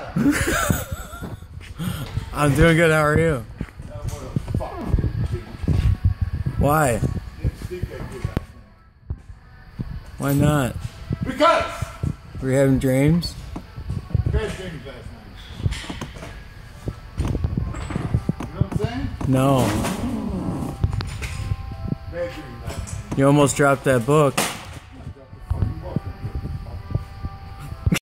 I'm doing good. How are you? Why? Why not? Because! Were you having dreams? Bad dreams last night. You know what I'm saying? No. Bad dreams last night. You almost dropped that book.